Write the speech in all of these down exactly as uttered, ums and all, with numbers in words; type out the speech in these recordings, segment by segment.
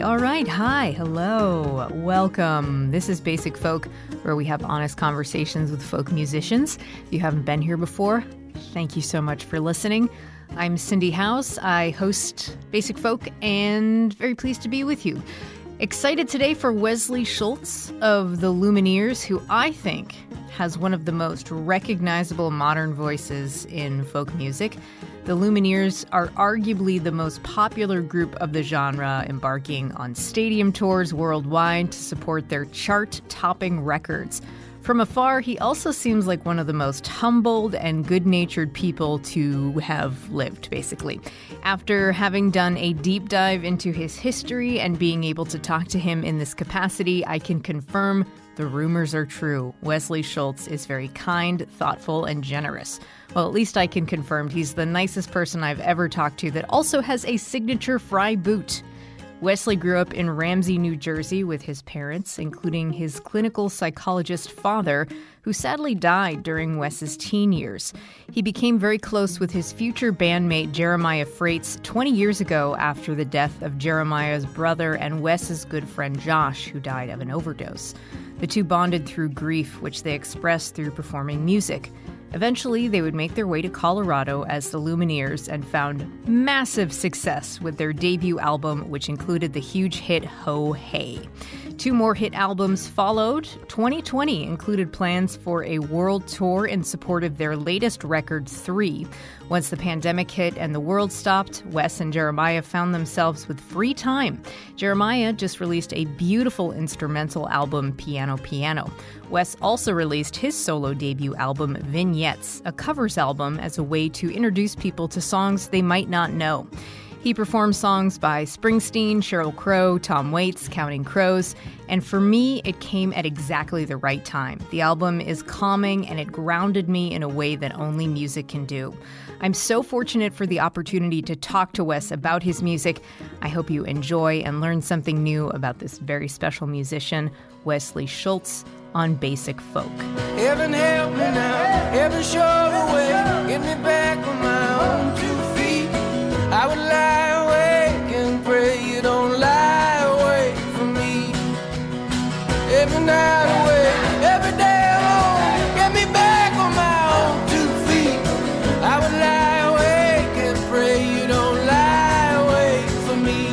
All right. Hi. Hello. Welcome. This is Basic Folk, where we have honest conversations with folk musicians. If you haven't been here before, thank you so much for listening. I'm Cindy House. I host Basic Folk and very pleased to be with you. Excited today for Wesley Schultz of the Lumineers, who I think has one of the most recognizable modern voices in folk music. The Lumineers are arguably the most popular group of the genre, embarking on stadium tours worldwide to support their chart-topping records. From afar, he also seems like one of the most humbled and good-natured people to have lived, basically. After having done a deep dive into his history and being able to talk to him in this capacity, I can confirm the rumors are true. Wesley Schultz is very kind, thoughtful, and generous. Well, at least I can confirm he's the nicest person I've ever talked to that also has a signature fry boot. Wesley grew up in Ramsey, New Jersey with his parents, including his clinical psychologist father, who sadly died during Wes's teen years. He became very close with his future bandmate Jeremiah Fraites twenty years ago after the death of Jeremiah's brother and Wes's good friend Josh, who died of an overdose. The two bonded through grief, which they expressed through performing music. Eventually, they would make their way to Colorado as the Lumineers and found massive success with their debut album, which included the huge hit Ho Hey. Two more hit albums followed. twenty twenty included plans for a world tour in support of their latest record, Three. Once the pandemic hit and the world stopped, Wes and Jeremiah found themselves with free time. Jeremiah just released a beautiful instrumental album, Piano Piano. Wes also released his solo debut album, Vignettes, a covers album as a way to introduce people to songs they might not know. He performed songs by Springsteen, Sheryl Crow, Tom Waits, Counting Crows, and for me, it came at exactly the right time. The album is calming and it grounded me in a way that only music can do. I'm so fortunate for the opportunity to talk to Wes about his music. I hope you enjoy and learn something new about this very special musician, Wesley Schultz, on Basic Folk. Heaven help me now, heaven show the way, get me back on my own two feet. I would lie awake and pray you don't lie away from me. Every night away, every day alone, get me back on my own two feet. I would lie awake and pray you don't lie away from me.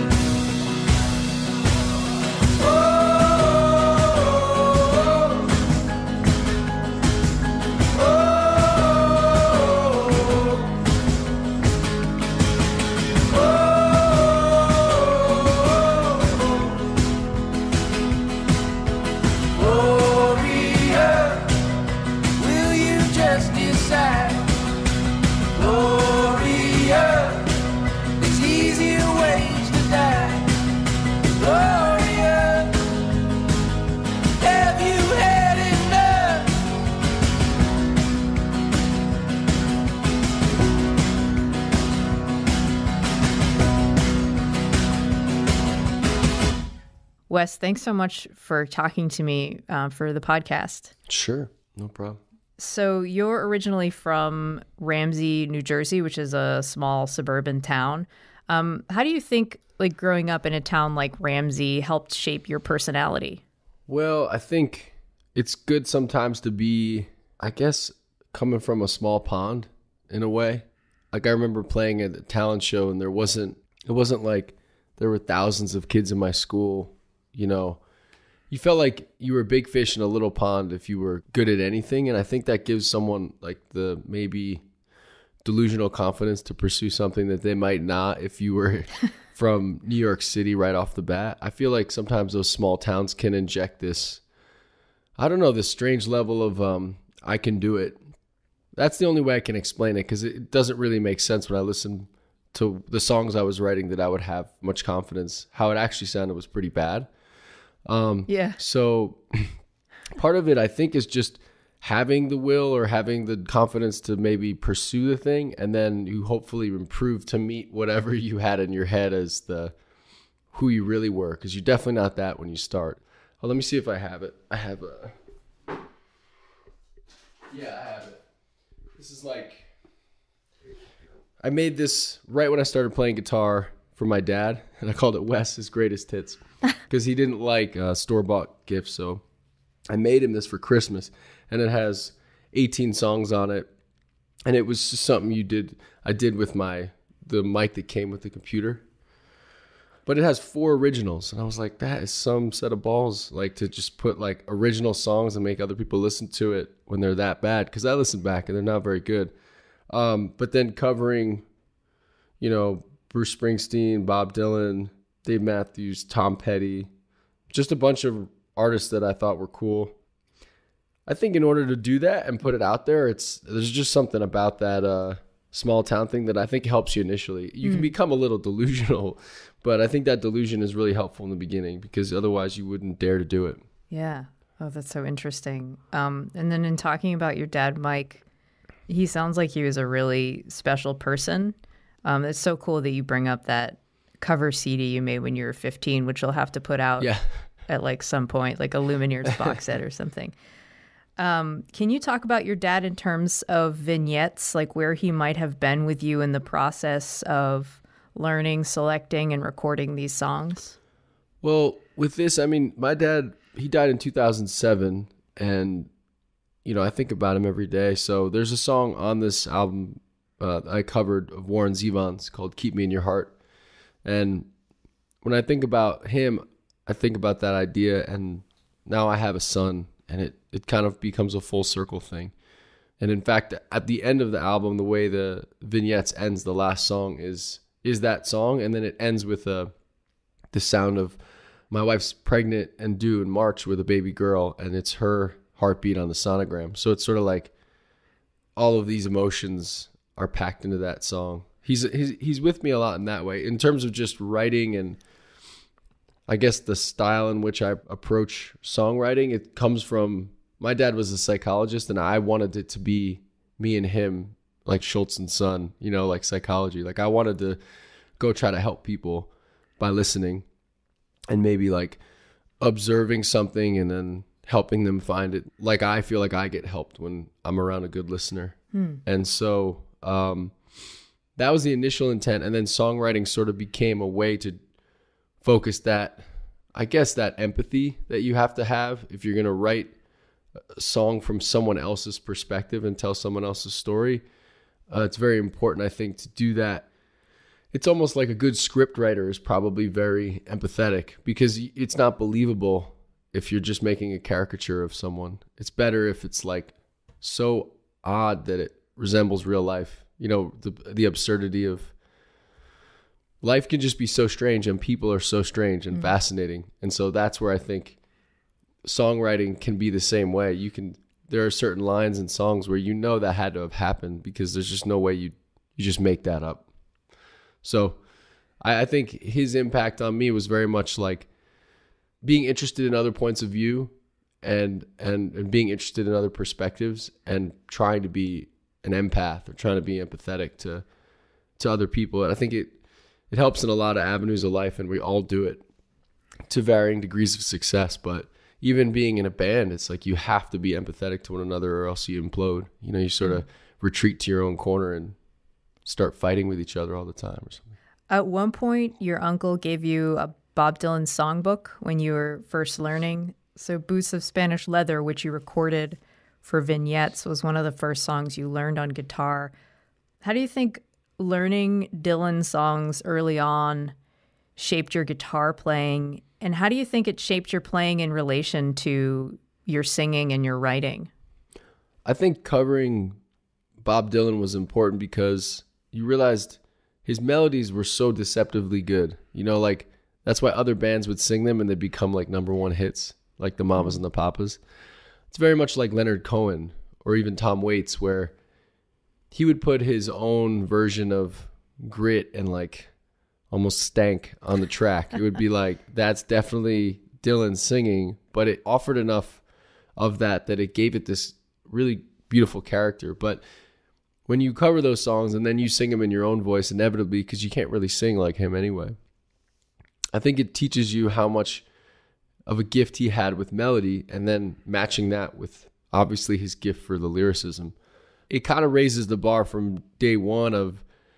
Wes, thanks so much for talking to me uh, for the podcast. Sure, no problem. So you're originally from Ramsey, New Jersey, which is a small suburban town. Um, how do you think, like, growing up in a town like Ramsey helped shape your personality? Well, I think it's good sometimes to be, I guess, coming from a small pond in a way. Like, I remember playing at a talent show, and there wasn't, it wasn't like there were thousands of kids in my school. You know, you felt like you were a big fish in a little pond if you were good at anything. And I think that gives someone like the maybe delusional confidence to pursue something that they might not if you were from New York City right off the bat. I feel like sometimes those small towns can inject this, I don't know, this strange level of um, I can do it. That's the only way I can explain it, because it doesn't really make sense when I listen to the songs I was writing that I would have much confidence. How it actually sounded was pretty bad. Um, yeah. So part of it, I think, is just having the will or having the confidence to maybe pursue the thing, and then you hopefully improve to meet whatever you had in your head as the who you really were, because you're definitely not that when you start. Oh, let me see if I have it. I have a... Yeah, I have it. This is like... I made this right when I started playing guitar for my dad, and I called it Wes's Greatest Hits because he didn't like uh, store-bought gifts. So I made him this for Christmas, and it has eighteen songs on it, and it was just something you did. I did with my the mic that came with the computer, but it has four originals, and I was like, that is some set of balls, like to just put like original songs and make other people listen to it when they're that bad. Because I listen back and they're not very good. Um, but then covering, you know, Bruce Springsteen, Bob Dylan, Dave Matthews, Tom Petty, just a bunch of artists that I thought were cool. I think in order to do that and put it out there, it's there's just something about that uh, small town thing that I think helps you initially. You mm. can become a little delusional, but I think that delusion is really helpful in the beginning because otherwise you wouldn't dare to do it. Yeah. Oh, that's so interesting. Um, and then in talking about your dad, Mike, he sounds like he was a really special person. Um, it's so cool that you bring up that cover C D you made when you were fifteen, which you'll have to put out yeah. at like some point, like a Lumineers box set or something. Um, can you talk about your dad in terms of vignettes, like where he might have been with you in the process of learning, selecting, and recording these songs? Well, with this, I mean, my dad, he died in two thousand seven, and, you know, I think about him every day. So there's a song on this album uh, I covered of Warren Zevon's called Keep Me in Your Heart. And when I think about him, I think about that idea, and now I have a son, and it, it kind of becomes a full circle thing. And in fact, at the end of the album, the way the Vignettes ends, the last song is is that song, and then it ends with uh, the sound of my wife's pregnant and due in March with a baby girl, and it's her heartbeat on the sonogram. So it's sort of like all of these emotions are packed into that song. He's he's he's with me a lot in that way. In terms of just writing and I guess the style in which I approach songwriting, it comes from, my dad was a psychologist, and I wanted it to be me and him, like Schultz and Son, you know, like psychology. Like I wanted to go try to help people by listening and maybe like observing something and then helping them find it. Like I feel like I get helped when I'm around a good listener. Hmm. And so um, that was the initial intent. And then songwriting sort of became a way to focus that, I guess, that empathy that you have to have if you're going to write a song from someone else's perspective and tell someone else's story. Uh, it's very important, I think, to do that. It's almost like a good script writer is probably very empathetic because it's not believable if you're just making a caricature of someone. It's better if it's like so odd that it resembles real life. You know, the the absurdity of life can just be so strange, and people are so strange and mm. fascinating. And so that's where I think songwriting can be the same way. You can, there are certain lines in songs where you know that had to have happened because there's just no way you you just make that up. So I, I think his impact on me was very much like being interested in other points of view and, and, and being interested in other perspectives and trying to be an empath or trying to be empathetic to, to other people. And I think it, it helps in a lot of avenues of life, and we all do it to varying degrees of success. But even being in a band, it's like you have to be empathetic to one another or else you implode. You know, you sort of retreat to your own corner and start fighting with each other all the time or something. At one point, your uncle gave you a Bob Dylan songbook when you were first learning. So Boots of Spanish Leather, which you recorded for Vignettes, was one of the first songs you learned on guitar. How do you think learning Dylan songs early on shaped your guitar playing? And how do you think it shaped your playing in relation to your singing and your writing? I think covering Bob Dylan was important because you realized his melodies were so deceptively good. You know, like that's why other bands would sing them and they become like number one hits, like the Mamas and the Papas. It's very much like Leonard Cohen or even Tom Waits, where he would put his own version of grit and like almost stank on the track. It would be like, that's definitely Dylan singing, but it offered enough of that that it gave it this really beautiful character. But when you cover those songs and then you sing them in your own voice, inevitably, because you can't really sing like him anyway, I think it teaches you how much of a gift he had with melody, and then matching that with obviously his gift for the lyricism. It kind of raises the bar from day one of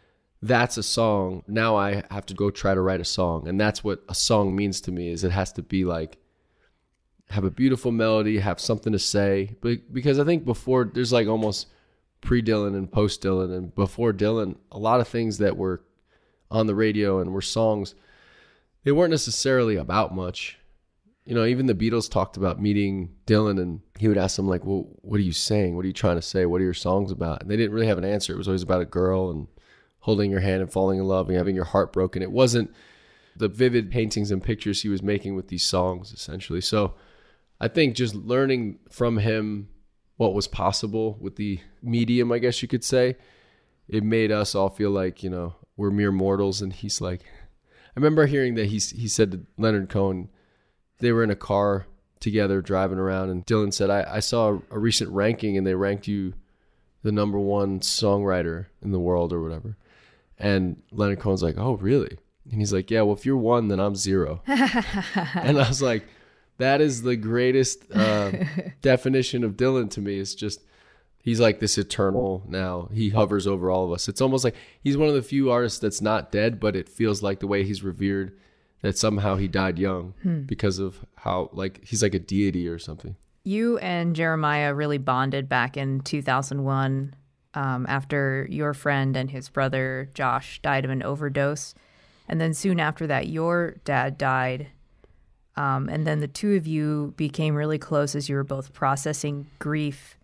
that's a song. Now I have to go try to write a song. And that's what a song means to me, is it has to be like, have a beautiful melody, have something to say. But because I think before, there's like almost pre-Dylan and post-Dylan. And before Dylan, a lot of things that were on the radio and were songs, they weren't necessarily about much. You know, even the Beatles talked about meeting Dylan, and he would ask them like, well, what are you saying? What are you trying to say? What are your songs about? And they didn't really have an answer. It was always about a girl and holding your hand and falling in love and having your heart broken. It wasn't the vivid paintings and pictures he was making with these songs, essentially. So I think just learning from him what was possible with the medium, I guess you could say, it made us all feel like, you know, we're mere mortals. And he's like, I remember hearing that he, he said to Leonard Cohen, they were in a car together driving around, and Dylan said, I, I saw a, a recent ranking and they ranked you the number one songwriter in the world or whatever. And Leonard Cohen's like, oh, really? And he's like, yeah, well, if you're one, then I'm zero. And I was like, that is the greatest uh, definition of Dylan to me. It's just, he's like this eternal now. He hovers over all of us. It's almost like he's one of the few artists that's not dead, but it feels like the way he's revered, that somehow he died young hmm. because of how, like, he's like a deity or something. You and Jeremiah really bonded back in two thousand one. Um, after your friend and his brother, Josh, died of an overdose. And then soon after that, your dad died. Um, and then the two of you became really close as you were both processing grief.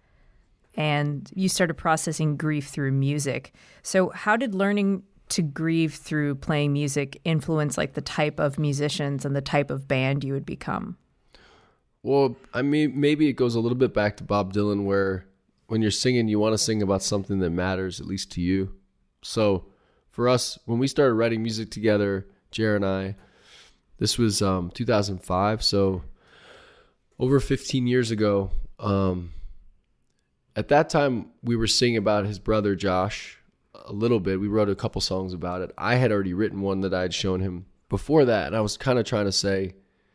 And you started processing grief through music. So how did learning to grieve through playing music influence like the type of musicians and the type of band you would become? Well, I mean, maybe it goes a little bit back to Bob Dylan, where when you're singing, you want to sing about something that matters, at least to you. So for us, when we started writing music together, Jer and I, this was um, two thousand five. So over fifteen years ago, um, at that time, we were singing about his brother, Josh, a little bit. We wrote a couple songs about it. I had already written one that I had shown him before that. And I was kind of trying to say,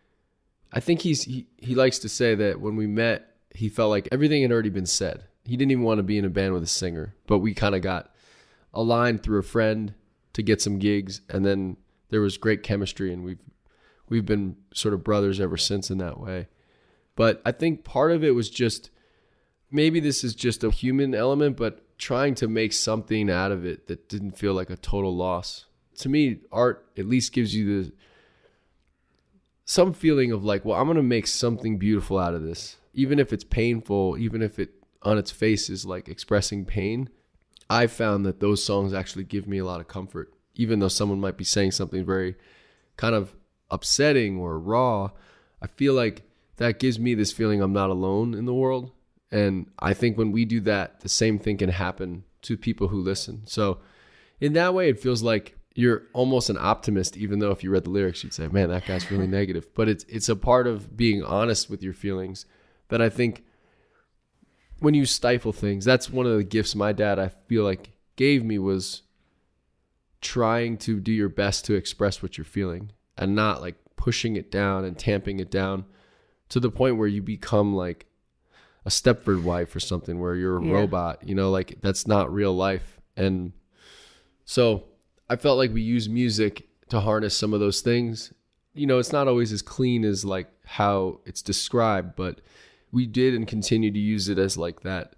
I think he's he, he likes to say that when we met, he felt like everything had already been said. He didn't even want to be in a band with a singer, but we kind of got aligned through a friend to get some gigs, and then there was great chemistry, and we've we've been sort of brothers ever since in that way. But I think part of it was just, maybe this is just a human element, but trying to make something out of it that didn't feel like a total loss. To me, art at least gives you the some feeling of like, well, I'm going to make something beautiful out of this. Even if it's painful, even if it on its face is like expressing pain, I found that those songs actually give me a lot of comfort. Even though someone might be saying something very kind of upsetting or raw, I feel like that gives me this feeling I'm not alone in the world. And I think when we do that, the same thing can happen to people who listen. So in that way, it feels like you're almost an optimist, even though if you read the lyrics, you'd say, man, that guy's really negative. But it's it's a part of being honest with your feelings that I think when you stifle things, that's one of the gifts my dad, I feel like, gave me, was trying to do your best to express what you're feeling and not like pushing it down and tamping it down to the point where you become like a Stepford wife or something, where you're a yeah. robot, you know, like that's not real life. And so I felt like we use music to harness some of those things. You know, it's not always as clean as like how it's described, but we did and continue to use it as like that,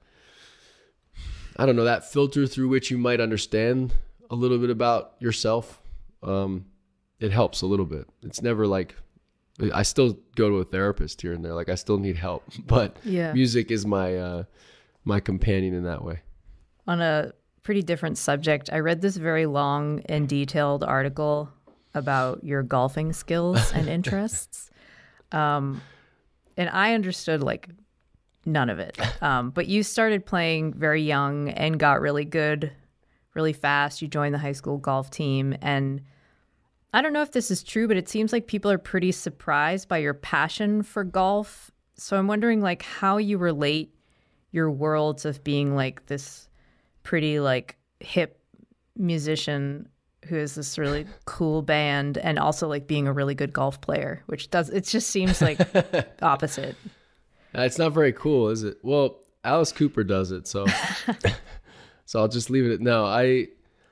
I don't know, that filter through which you might understand a little bit about yourself. Um, it helps a little bit. It's never like, I still go to a therapist here and there. Like I still need help, but yeah. music is my, uh, my companion in that way. On a pretty different subject, I read this very long and detailed article about your golfing skills and interests. Um, and I understood like none of it. Um, but you started playing very young and got really good really fast. You joined the high school golf team. And I don't know if this is true, but it seems like people are pretty surprised by your passion for golf. So I'm wondering like how you relate your worlds of being like this pretty like hip musician who is this really cool band, and also like being a really good golf player, which does, it just seems like opposite. It's not very cool, is it? Well, Alice Cooper does it, so so I'll just leave it at no. I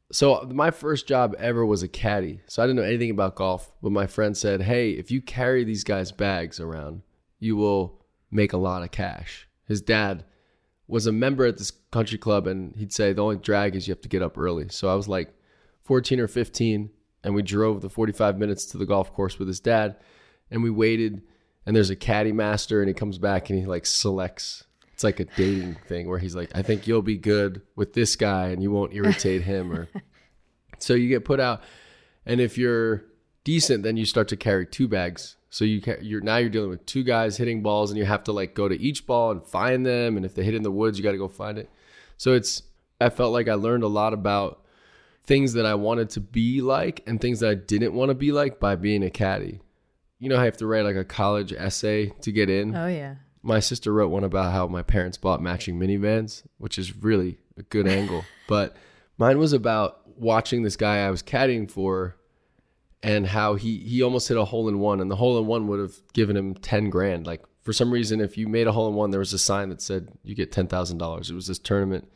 So my first job ever was a caddy. So I didn't know anything about golf, but my friend said, hey, if you carry these guys' bags around, you will make a lot of cash. His dad was a member at this country club, and he'd say the only drag is you have to get up early. So I was like fourteen or fifteen, and we drove the forty-five minutes to the golf course with his dad, and we waited, and there's a caddy master, and he comes back and he like selects. It's like a dating thing where he's like, I think you'll be good with this guy and you won't irritate him. Or so you get put out, and if you're decent, then you start to carry two bags. So you ca- you're now you're dealing with two guys hitting balls, and you have to like go to each ball and find them. And if they hit in the woods, you got to go find it. So it's I felt like I learned a lot about things that I wanted to be like and things that I didn't want to be like by being a caddy. You know, I have to write like a college essay to get in. Oh yeah. My sister wrote one about how my parents bought matching minivans, which is really a good angle. But mine was about watching this guy I was caddying for and how he, he almost hit a hole in one. And the hole in one would have given him ten grand. Like for some reason, if you made a hole in one, there was a sign that said you get ten thousand dollars. It was this tournament.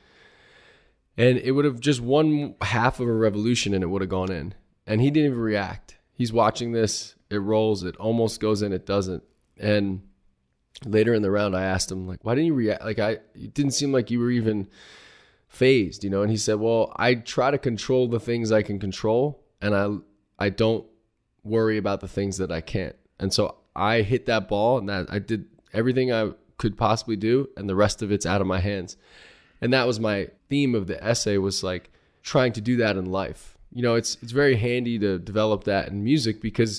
And it would have just won half of a revolution and it would have gone in. And he didn't even react. He's watching this. It rolls. It almost goes in. It doesn't. And later in the round, I asked him, like, why didn't you react? Like, I, it didn't seem like you were even phased, you know? And he said, well, I try to control the things I can control, and I, I don't worry about the things that I can't. And so I hit that ball, and that I did everything I could possibly do, and the rest of it's out of my hands. And that was my theme of the essay, was like trying to do that in life. You know, it's, it's very handy to develop that in music because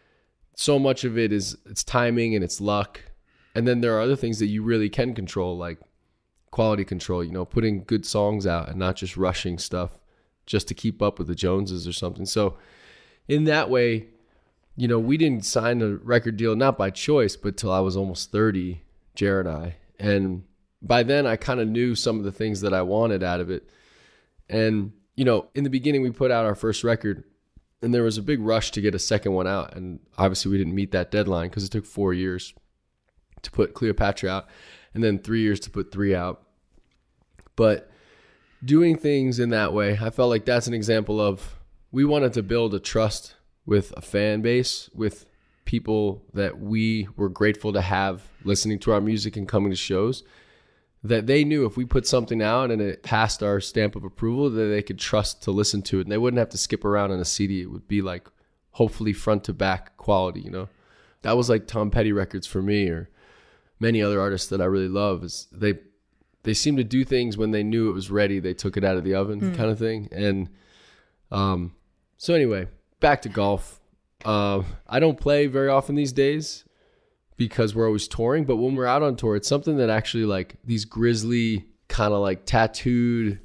so much of it is it's timing and it's luck. And then there are other things that you really can control, like quality control, you know, putting good songs out and not just rushing stuff just to keep up with the Joneses or something. So in that way, you know, we didn't sign a record deal, not by choice, but till I was almost thirty, Jared and I. And by then I kind of knew some of the things that I wanted out of it. And, you know, in the beginning we put out our first record and there was a big rush to get a second one out. And obviously we didn't meet that deadline because it took four years to put Cleopatra out and then three years to put three out. But doing things in that way, I felt like that's an example of, we wanted to build a trust with a fan base, with people that we were grateful to have listening to our music and coming to shows, that they knew if we put something out and it passed our stamp of approval, that they could trust to listen to it. And they wouldn't have to skip around on a C D. It would be like hopefully front to back quality, you know? That was like Tom Petty records for me, or many other artists that I really love. Is they they seem to do things when they knew it was ready, they took it out of the oven mm. kind of thing. And um, so anyway, back to golf. Uh, I don't play very often these days because we're always touring. But when we're out on tour, it's something that actually, like, these grizzly kind of like tattooed,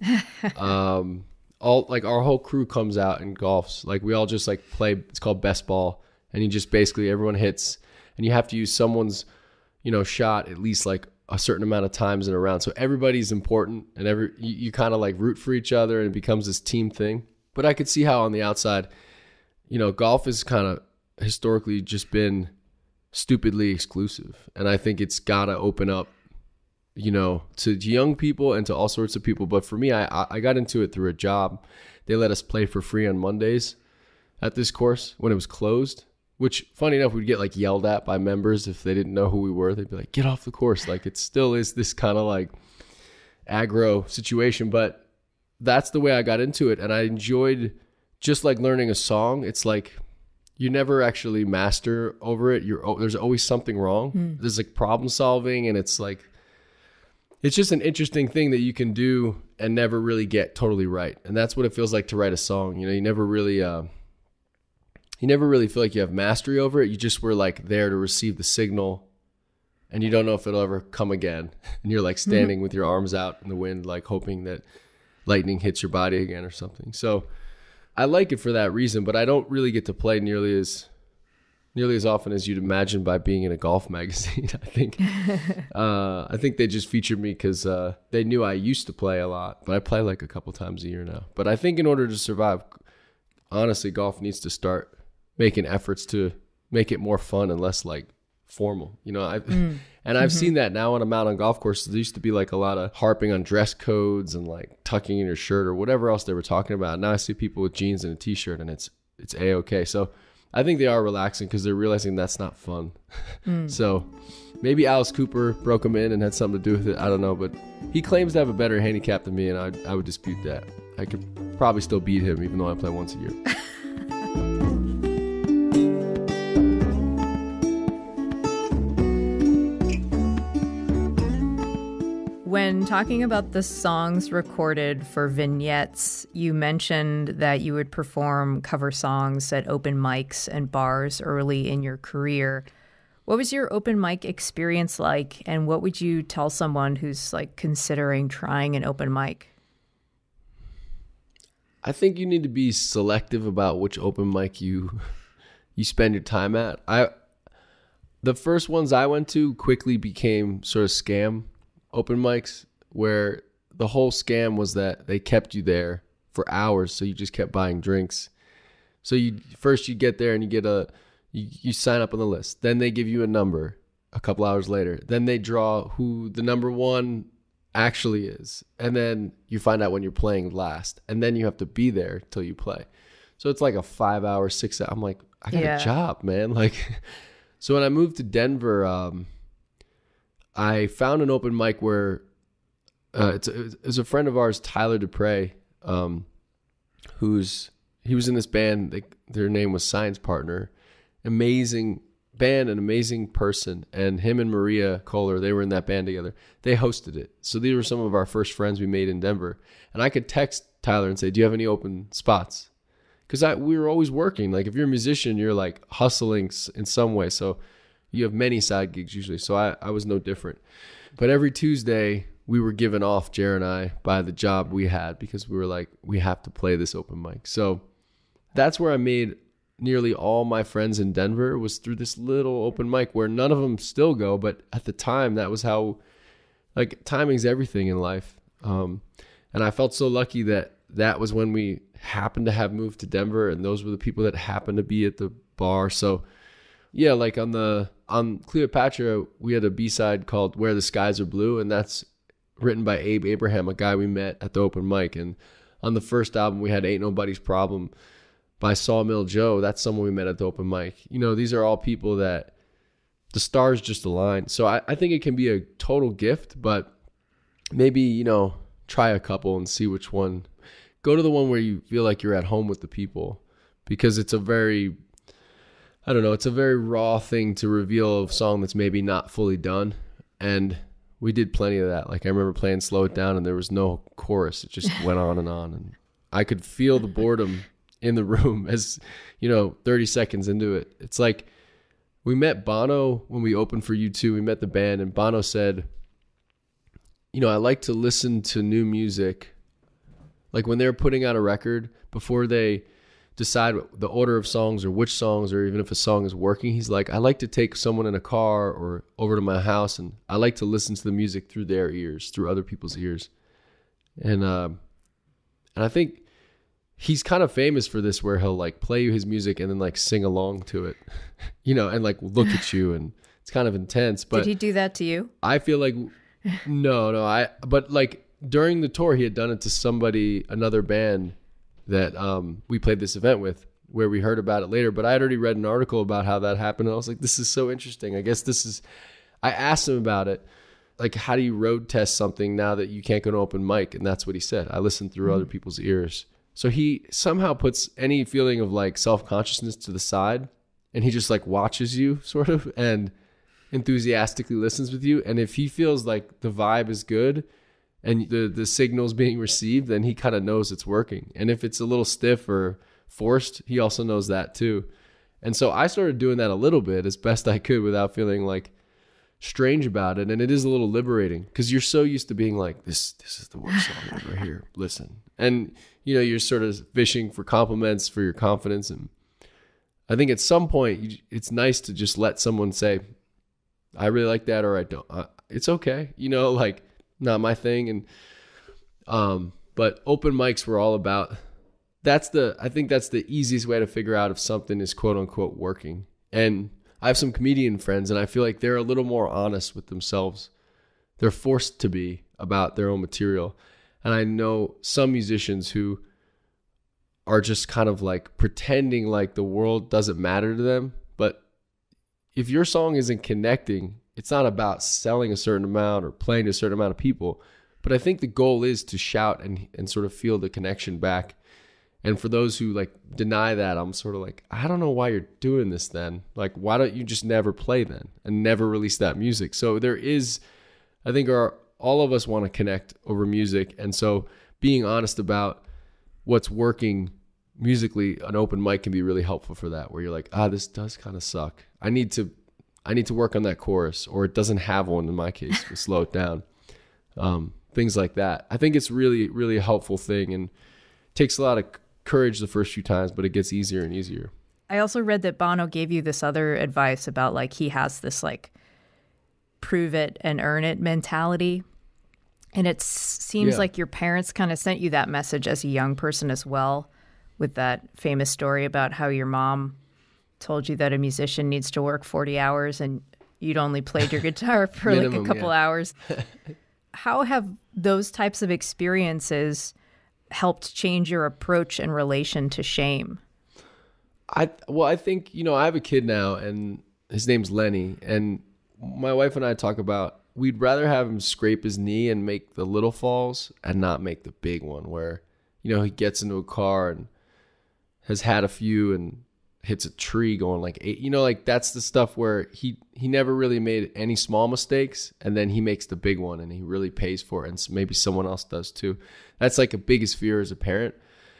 um, all like our whole crew comes out and golfs. Like we all just like play. It's called best ball, and you just basically everyone hits, and you have to use someone's, you know, shot at least like a certain amount of times in a round. So everybody's important, and every you, you kind of like root for each other, and it becomes this team thing. But I could see how on the outside, you know, golf has kind of historically just been stupidly exclusive. And I think it's got to open up, you know, to young people and to all sorts of people. But for me, I, I got into it through a job. They let us play for free on Mondays at this course when it was closed, which, funny enough, we'd get like yelled at by members if they didn't know who we were. They'd be like, get off the course. Like it still is this kind of like aggro situation. But that's the way I got into it. And I enjoyed just like learning a song. It's like you never actually master over it. You're there's always something wrong. Mm. There's like problem solving, and it's like it's just an interesting thing that you can do and never really get totally right. And that's what it feels like to write a song. You know, you never really uh, you never really feel like you have mastery over it. You just were like there to receive the signal, and you don't know if it'll ever come again. And you're like standing mm-hmm. with your arms out in the wind, like hoping that lightning hits your body again or something. So I like it for that reason, but I don't really get to play nearly as nearly as often as you'd imagine by being in a golf magazine. I think uh, I think they just featured me because uh, they knew I used to play a lot, but I play like a couple times a year now. But I think in order to survive, honestly, golf needs to start making efforts to make it more fun and less like formal. You know, I, mm. And I've Mm-hmm. seen that now when I'm out on golf courses. There used to be like a lot of harping on dress codes and like tucking in your shirt or whatever else they were talking about. Now I see people with jeans and a t-shirt and it's it's A-okay. So I think they are relaxing because they're realizing that's not fun. Mm. So maybe Alice Cooper broke him in and had something to do with it. I don't know, but he claims to have a better handicap than me, and I I would dispute that. I could probably still beat him even though I play once a year. When talking about the songs recorded for Vignettes, you mentioned that you would perform cover songs at open mics and bars early in your career. What was your open mic experience like, and what would you tell someone who's like considering trying an open mic? I think you need to be selective about which open mic you you spend your time at. I the first ones I went to quickly became sort of scam open mics where the whole scam was that they kept you there for hours, so you just kept buying drinks. So you first you get there and you get a you, you sign up on the list. Then they give you a number a couple hours later. Then they draw who the number one actually is. And then you find out when you're playing last. And then you have to be there till you play. So it's like a five hour, six hour. I'm like, I got yeah. a job, man. Like, so when I moved to Denver, um, I found an open mic where uh, it's, it's a friend of ours, Tyler Dupre, um, who's he was in this band. They, their name was Science Partner. Amazing band, an amazing person. And him and Maria Kohler, they were in that band together. They hosted it. So these were some of our first friends we made in Denver. And I could text Tyler and say, do you have any open spots? Because I we were always working. Like if you're a musician, you're like hustling in some way. So you have many side gigs usually. So I, I was no different. But every Tuesday, we were given off, Jer and I, by the job we had because we were like, we have to play this open mic. So that's where I made nearly all my friends in Denver, was through this little open mic where none of them still go. But at the time, that was how, like, timing's everything in life. Um, and I felt so lucky that that was when we happened to have moved to Denver, and those were the people that happened to be at the bar. So yeah, like on the on Cleopatra, we had a B-side called Where the Skies Are Blue, and that's written by Abe Abraham, a guy we met at the open mic. And on the first album, we had Ain't Nobody's Problem by Sawmill Joe. That's someone we met at the open mic. You know, these are all people that the stars just align. So I, I think it can be a total gift, but maybe, you know, try a couple and see which one. Go to the one where you feel like you're at home with the people, because it's a very, I don't know, it's a very raw thing to reveal a song that's maybe not fully done. And we did plenty of that. Like I remember playing Slow It Down and there was no chorus. It just went on and on. And I could feel the boredom in the room as, you know, thirty seconds into it. It's like we met Bono when we opened for U two. We met the band, and Bono said, you know, I like to listen to new music. Like when they're putting out a record, before they decide the order of songs or which songs, or even if a song is working, he's like, I like to take someone in a car or over to my house, and I like to listen to the music through their ears, through other people's ears. And, uh, and I think he's kind of famous for this, where he'll like play you his music and then like sing along to it, you know, and like look at you, and it's kind of intense. But did he do that to you? I feel like, no, no, I, but like during the tour, he had done it to somebody, another band that um, we played this event with, where we heard about it later. But I had already read an article about how that happened. And I was like, this is so interesting. I guess this is, I asked him about it. Like, how do you road test something now that you can't go to open mic? And that's what he said. I listened through mm-hmm. other people's ears. So he somehow puts any feeling of like self-consciousness to the side, and he just like watches you sort of and enthusiastically listens with you. And if he feels like the vibe is good and the, the signal's being received, then he kind of knows it's working. And if it's a little stiff or forced, he also knows that too. And so I started doing that a little bit as best I could without feeling like strange about it. And it is a little liberating, because you're so used to being like, this this is the worst song ever, here, listen. And you know, you're sort of fishing for compliments for your confidence. And I think at some point you, it's nice to just let someone say, I really like that, or I don't. Uh, it's okay. You know, like, not my thing. And um but open mics were all about, that's the I think that's the easiest way to figure out if something is quote unquote working. And I have some comedian friends, and I feel like they're a little more honest with themselves. They're forced to be about their own material. And I know some musicians who are just kind of like pretending like the world doesn't matter to them. But if your song isn't connecting, it's not about selling a certain amount or playing to a certain amount of people. But I think the goal is to shout and, and sort of feel the connection back. And for those who like deny that, I'm sort of like, I don't know why you're doing this then. Like, why don't you just never play then and never release that music? So there is, I think our, all of us want to connect over music. And so being honest about what's working musically, an open mic can be really helpful for that, where you're like, ah, this does kind of suck. I need to, I need to work on that chorus, or it doesn't have one in my case, to slow it down. Um, things like that. I think it's really, really a helpful thing, and it takes a lot of courage the first few times, but it gets easier and easier. I also read that Bono gave you this other advice about like he has this like prove it and earn it mentality. And it seems yeah. like your parents kind of sent you that message as a young person as well, with that famous story about how your mom told you that a musician needs to work forty hours and you'd only played your guitar for Minimum, like a couple yeah. hours. How have those types of experiences helped change your approach and relation to shame? I well, I think, you know, I have a kid now, and his name's Lenny, and my wife and I talk about we'd rather have him scrape his knee and make the little falls and not make the big one where, you know, he gets into a car and has had a few and hits a tree going like eight, you know, like that's the stuff where he, he never really made any small mistakes, and then he makes the big one and he really pays for it. And so maybe someone else does too. That's like a biggest fear as a parent.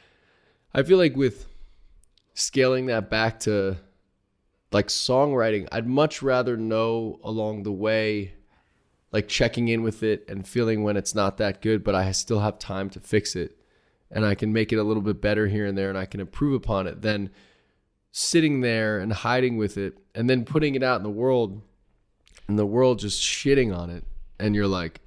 I feel like with scaling that back to like songwriting, I'd much rather know along the way, like checking in with it and feeling when it's not that good, but I still have time to fix it and I can make it a little bit better here and there and I can improve upon it, than sitting there and hiding with it and then putting it out in the world and the world just shitting on it. And you're like,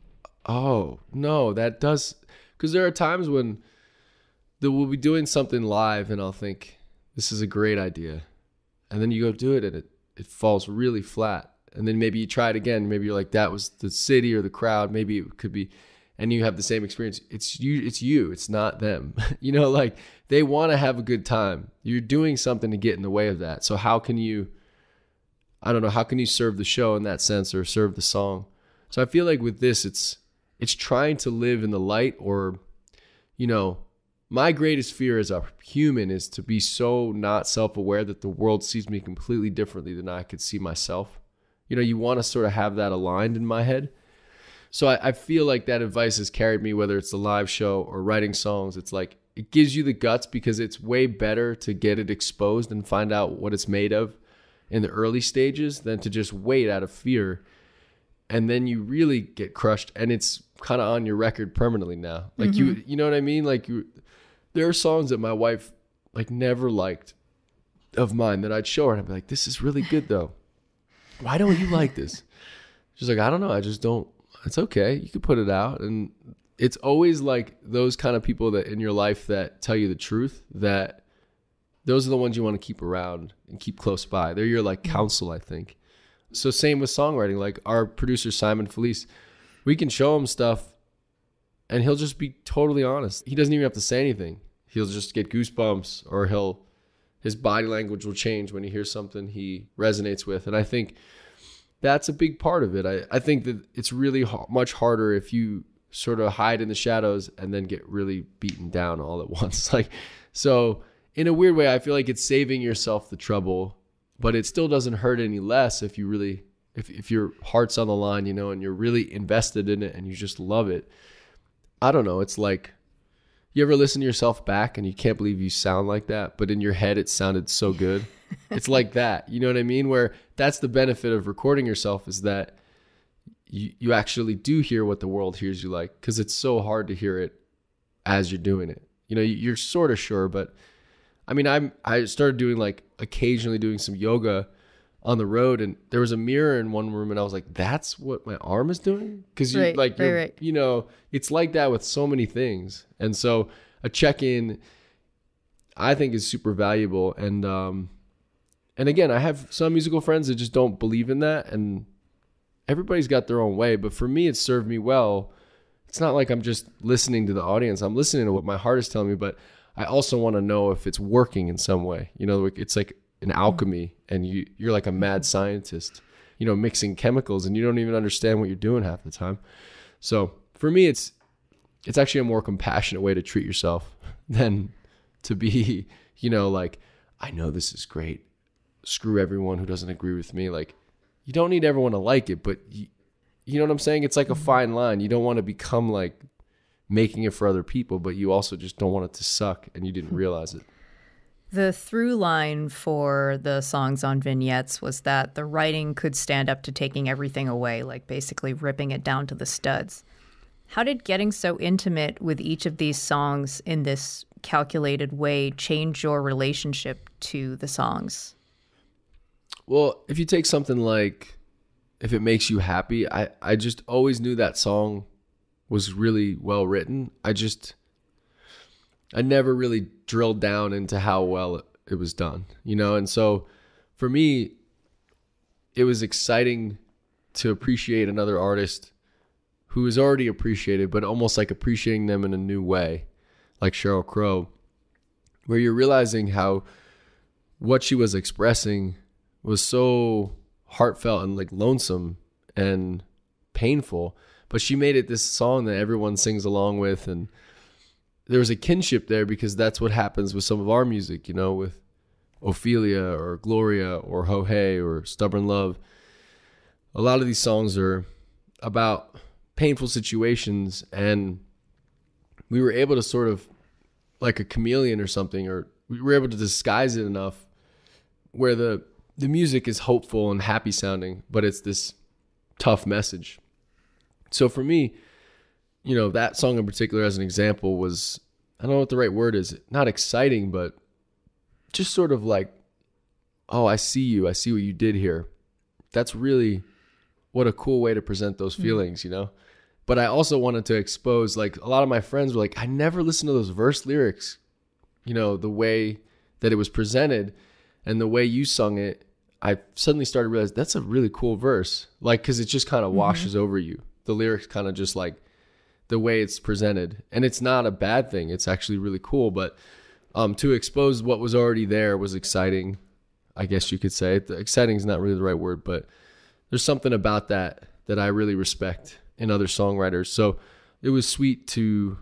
oh no, that does, because there are times when that we'll be doing something live and I'll think, this is a great idea. And then you go do it and it, it falls really flat. And then maybe you try it again. Maybe you're like, that was the city or the crowd. Maybe it could be, and you have the same experience. It's you, it's you, it's not them. You know, like they want to have a good time. You're doing something to get in the way of that. So how can you, I don't know, how can you serve the show in that sense, or serve the song? So I feel like with this, it's, it's trying to live in the light, or, you know, my greatest fear as a human is to be so not self-aware that the world sees me completely differently than I could see myself. You know, you want to sort of have that aligned in my head. So I, I feel like that advice has carried me, whether it's the live show or writing songs. It's like, it gives you the guts, because it's way better to get it exposed and find out what it's made of in the early stages than to just wait out of fear. And then you really get crushed, and it's kind of on your record permanently now. Like mm-hmm. you, you know what I mean? Like you, there are songs that my wife like never liked of mine that I'd show her and I'd be like, this is really good though. Why don't you like this? She's like, I don't know. I just don't. It's okay. You can put it out. And it's always like those kind of people that in your life that tell you the truth, that those are the ones you want to keep around and keep close by. They're your like counsel, I think. So same with songwriting. Like our producer, Simon Felice, we can show him stuff and he'll just be totally honest. He doesn't even have to say anything. He'll just get goosebumps, or he'll, his body language will change when he hears something he resonates with. And I think that's a big part of it. I, I think that it's really ha- much harder if you sort of hide in the shadows and then get really beaten down all at once. Like, so in a weird way, I feel like it's saving yourself the trouble, but it still doesn't hurt any less if you really, if, if your heart's on the line, you know, and you're really invested in it and you just love it. I don't know. It's like, you ever listen to yourself back and you can't believe you sound like that, but in your head it sounded so good? It's like that. You know what I mean? Where that's the benefit of recording yourself, is that you, you actually do hear what the world hears you like, because it's so hard to hear it as you're doing it. You know, you're sort of sure, but I mean, I'm, I started doing like occasionally doing some yoga on the road, and there was a mirror in one room and I was like, that's what my arm is doing? Because you right, like, right, you're, right. you know, it's like that with so many things. And so a check-in, I think, is super valuable. And, um, And again, I have some musical friends that just don't believe in that, and everybody's got their own way. But for me, it served me well. It's not like I'm just listening to the audience. I'm listening to what my heart is telling me, but I also want to know if it's working in some way. You know, it's like an alchemy, and you, you're like a mad scientist, you know, mixing chemicals, and you don't even understand what you're doing half the time. So for me, it's it's actually a more compassionate way to treat yourself than to be, you know, like, I know this is great. Screw everyone who doesn't agree with me. Like, you don't need everyone to like it, but you, you know what I'm saying? It's like a fine line. You don't want to become like making it for other people, but you also just don't want it to suck, and you didn't realize it. The through line for the songs on Vignettes was that the writing could stand up to taking everything away, like basically ripping it down to the studs. How did getting so intimate with each of these songs in this calculated way change your relationship to the songs? Well, if you take something like If It Makes You Happy, I, I just always knew that song was really well written. I just, I never really drilled down into how well it, it was done, you know? And so for me, it was exciting to appreciate another artist who is already appreciated, but almost like appreciating them in a new way, like Sheryl Crow, where you're realizing how what she was expressing was so heartfelt and like lonesome and painful, but she made it this song that everyone sings along with. And there was a kinship there, because that's what happens with some of our music, you know, with Ophelia or Gloria or Ho Hey or Stubborn Love. A lot of these songs are about painful situations, and we were able to sort of, like a chameleon or something, or we were able to disguise it enough where the the music is hopeful and happy sounding, but it's this tough message. So for me, you know, that song in particular as an example was, I don't know what the right word is, not exciting, but just sort of like, oh, I see you. I see what you did here. That's really what a cool way to present those feelings, you know? But I also wanted to expose, like, a lot of my friends were like, I never listened to those verse lyrics, you know, the way that it was presented and the way you sung it. I suddenly started to realize that's a really cool verse. Like, cause it just kind of washes mm-hmm. over you. The lyrics kind of just like the way it's presented, and it's not a bad thing. It's actually really cool. But um, to expose what was already there was exciting, I guess you could say. The exciting is not really the right word, but there's something about that that I really respect in other songwriters. So it was sweet to,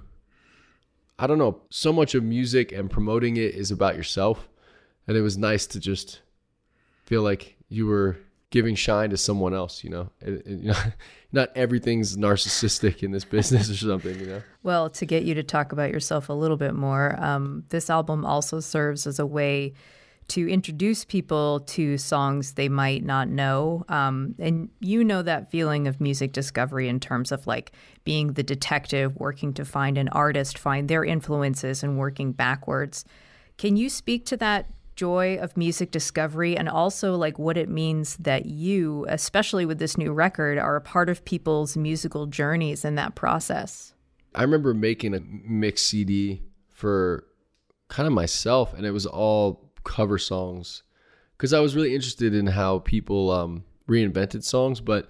I don't know, so much of music and promoting it is about yourself. And it was nice to just feel like you were giving shine to someone else, you know. It, it, you know, not everything's narcissistic in this business or something, you know. Well, to get you to talk about yourself a little bit more, um, this album also serves as a way to introduce people to songs they might not know. Um, and you know that feeling of music discovery in terms of like being the detective, working to find an artist, find their influences, and working backwards. Can you speak to that joy of music discovery, and also like what it means that you, especially with this new record, are a part of people's musical journeys in that process? I remember making a mix C D for kind of myself, and it was all cover songs because I was really interested in how people um, reinvented songs. But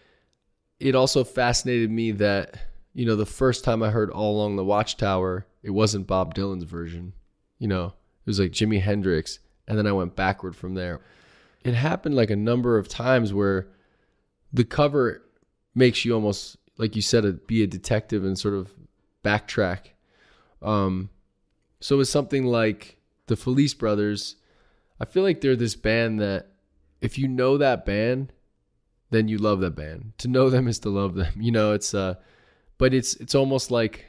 it also fascinated me that, you know, the first time I heard All Along the Watchtower, it wasn't Bob Dylan's version, you know. It was like Jimi Hendrix, and then I went backward from there. It happened like a number of times where the cover makes you almost, like you said, a, be a detective and sort of backtrack. Um, so it's something like the Felice Brothers. I feel like they're this band that if you know that band, then you love that band. To know them is to love them. You know, it's uh, but it's it's almost like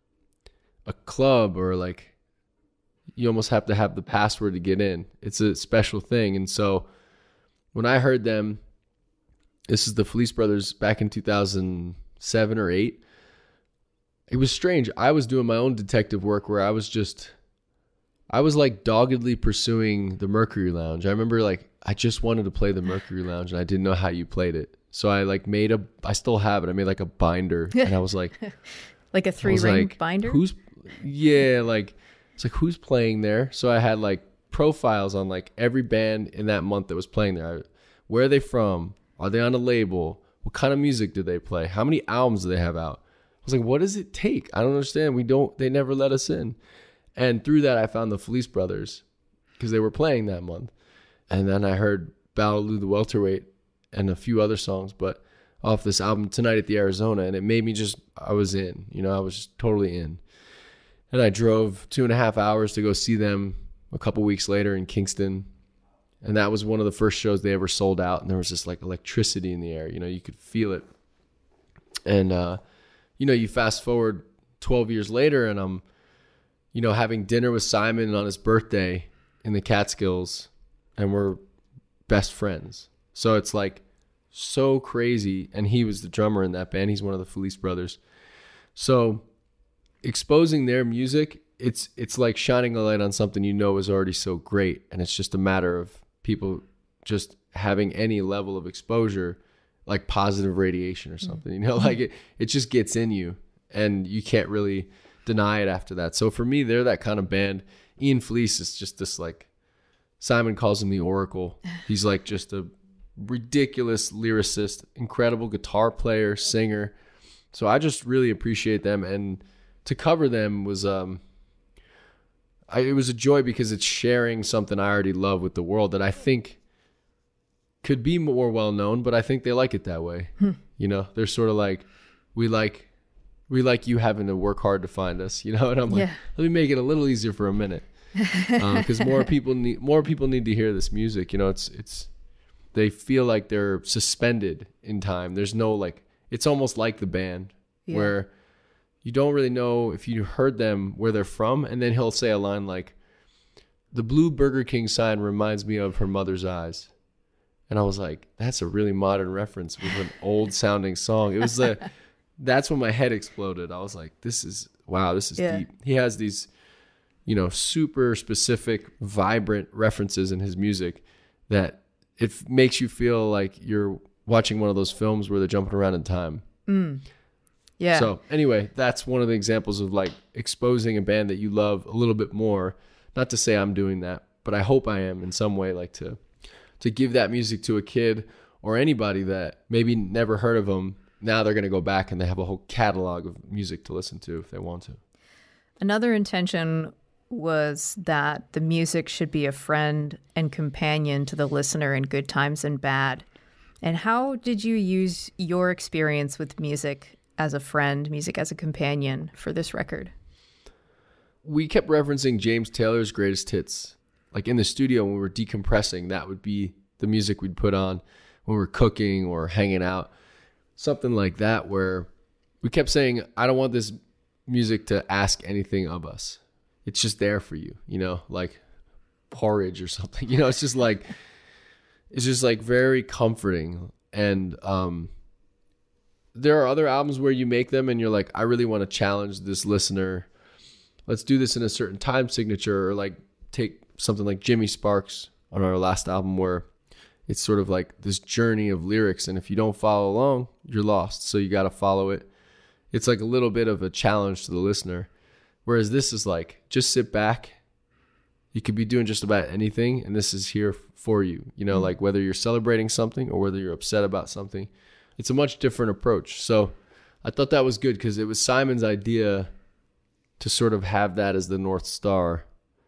a club, or like you almost have to have the password to get in. It's a special thing. And so when I heard them, this is the Felice Brothers back in two thousand seven or eight, it was strange. I was doing my own detective work where I was just, I was like doggedly pursuing the Mercury Lounge. I remember like, I just wanted to play the Mercury Lounge and I didn't know how you played it. So I like made a, I still have it. I made like a binder and I was like, like a three ring like, binder? Who's, yeah, like, it's like, who's playing there? So I had like profiles on like every band in that month that was playing there. Where are they from? Are they on a label? What kind of music do they play? How many albums do they have out? I was like, what does it take? I don't understand. We don't, they never let us in. And through that, I found the Felice Brothers because they were playing that month. And then I heard Ballad the Welterweight and a few other songs, but off this album, Tonight at the Arizona. And it made me just, I was in, you know, I was just totally in. And I drove two and a half hours to go see them a couple weeks later in Kingston. And that was one of the first shows they ever sold out. And there was just like electricity in the air, you know, you could feel it. And, uh, you know, you fast forward twelve years later and I'm, you know, having dinner with Simon on his birthday in the Catskills and we're best friends. So it's like so crazy. And he was the drummer in that band. He's one of the Felice Brothers. So exposing their music, it's it's like shining a light on something you know is already so great. And it's just a matter of people just having any level of exposure, like positive radiation or something, you know, like it, it just gets in you and you can't really deny it after that. So for me, they're that kind of band. Ian Felice is just this like, Simon calls him the Oracle. He's like just a ridiculous lyricist, incredible guitar player, singer. So I just really appreciate them. And to cover them was, um, I, it was a joy because it's sharing something I already love with the world that I think could be more well known, but I think they like it that way. Hmm. You know, they're sort of like, we like, we like you having to work hard to find us, you know? And I'm like, yeah. Let me make it a little easier for a minute. Because um, more people need, more people need to hear this music. You know, it's, it's, they feel like they're suspended in time. There's no like, it's almost like the band yeah. where you don't really know if you heard them where they're from. And then he'll say a line like, the blue Burger King sign reminds me of her mother's eyes. And I was like, that's a really modern reference with an old sounding song. It was a, that's when my head exploded. I was like, this is, wow, this is yeah. deep. He has these, you know, super specific, vibrant references in his music that it f- makes you feel like you're watching one of those films where they're jumping around in time. Mm. Yeah. So anyway, that's one of the examples of like exposing a band that you love a little bit more. Not to say I'm doing that, but I hope I am in some way, like to, to give that music to a kid or anybody that maybe never heard of them. Now they're going to go back and they have a whole catalog of music to listen to if they want to. Another intention was that the music should be a friend and companion to the listener in good times and bad. And how did you use your experience with music as a friend, music as a companion for this record? We kept referencing James Taylor's greatest hits. Like in the studio when we were decompressing, that would be the music we'd put on when we were cooking or hanging out. Something like that where we kept saying, I don't want this music to ask anything of us. It's just there for you, you know, like porridge or something. You know, it's just like, it's just like very comforting. And um, there are other albums where you make them and you're like, I really want to challenge this listener. Let's do this in a certain time signature, or like take something like Jimmy Sparks on our last album where it's sort of like this journey of lyrics. And if you don't follow along, you're lost. So you got to follow it. It's like a little bit of a challenge to the listener. Whereas this is like, just sit back. You could be doing just about anything. And this is here for you. You know, mm-hmm. like whether you're celebrating something or whether you're upset about something, it's a much different approach. So I thought that was good because it was Simon's idea to sort of have that as the North Star.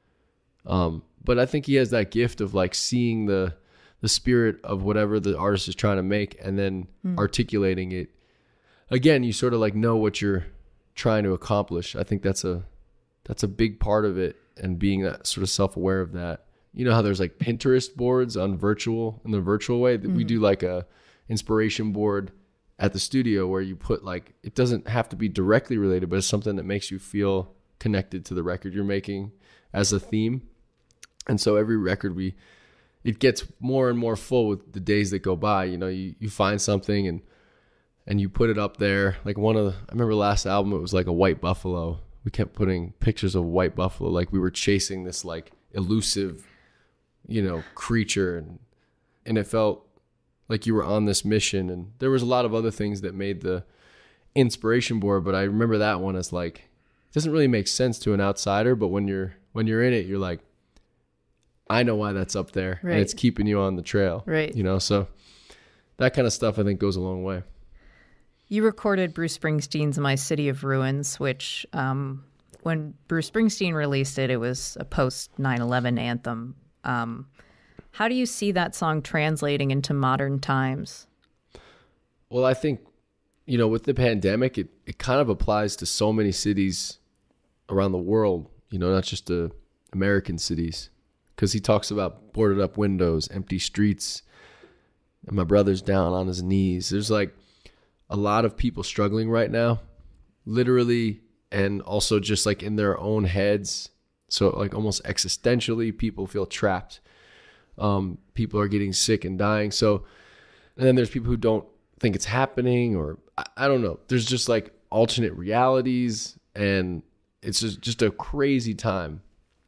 Um, but I think he has that gift of like seeing the, the spirit of whatever the artist is trying to make and then mm. articulating it. Again, you sort of like know what you're trying to accomplish. I think that's a that's a big part of it, and being that sort of self-aware of that. You know how there's like Pinterest boards on virtual in the virtual way that mm. we do like a inspiration board at the studio where you put like, it doesn't have to be directly related, but it's something that makes you feel connected to the record you're making as a theme. And so every record we it gets more and more full with the days that go by. You know, you, you find something and and you put it up there. Like one of the, I remember last album, it was like a white buffalo. We kept putting pictures of white buffalo. Like we were chasing this like elusive, you know, creature. And, and it felt like you were on this mission. And there was a lot of other things that made the inspiration board. But I remember that one as like, it doesn't really make sense to an outsider. But when you're, when you're in it, you're like, I know why that's up there. Right. And it's keeping you on the trail. Right. You know, so that kind of stuff I think goes a long way. You recorded Bruce Springsteen's My City of Ruins, which um, when Bruce Springsteen released it, it was a post nine eleven anthem. Um, how do you see that song translating into modern times? Well, I think, you know, with the pandemic, it, it kind of applies to so many cities around the world, you know, not just the American cities. Because he talks about boarded up windows, empty streets, and my brother's down on his knees. There's like a lot of people struggling right now, literally, and also just like in their own heads. So like almost existentially, people feel trapped. Um, people are getting sick and dying. So, and then there's people who don't think it's happening, or I, I don't know. There's just like alternate realities, and it's just, just a crazy time.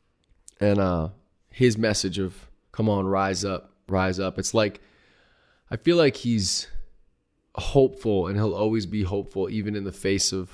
And uh, his message of, come on, rise up, rise up. It's like, I feel like he's hopeful, and he'll always be hopeful, even in the face of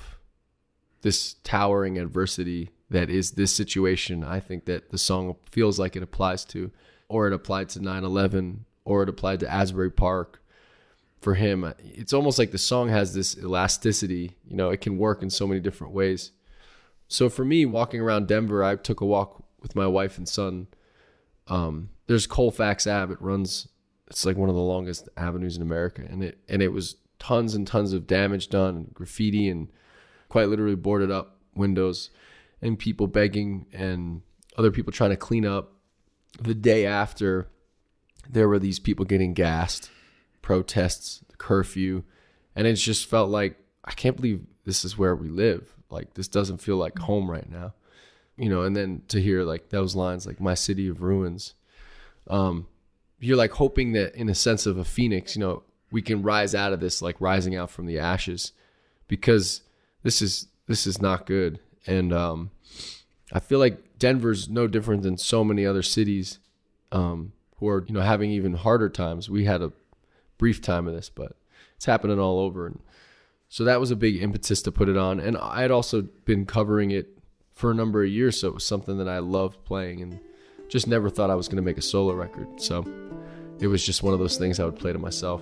this towering adversity that is this situation. I think that the song feels like it applies to, or it applied to nine eleven, or it applied to Asbury Park. For him, it's almost like the song has this elasticity. You know, it can work in so many different ways. So for me, walking around Denver, I took a walk with my wife and son. Um, there's Colfax Ave. It runs, it's like one of the longest avenues in America. And it, and it was tons and tons of damage done, graffiti, and quite literally boarded up windows, and people begging, and other people trying to clean up. The day after, there were these people getting gassed, protests, the curfew. And it just felt like, I can't believe this is where we live. Like, this doesn't feel like home right now. You know, and then to hear like those lines, like My City of Ruins, um, you're like hoping that in a sense of a phoenix, you know, we can rise out of this, like rising out from the ashes, because this is, this is not good. And um, I feel like Denver's no different than so many other cities um, who are, you know, having even harder times. We had a brief time of this, but it's happening all over. And so that was a big impetus to put it on. And I had also been covering it for a number of years, so it was something that I loved playing, and just never thought I was going to make a solo record. So it was just one of those things I would play to myself.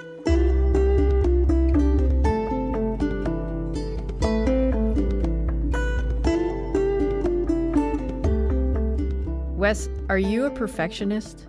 Wes, are you a perfectionist?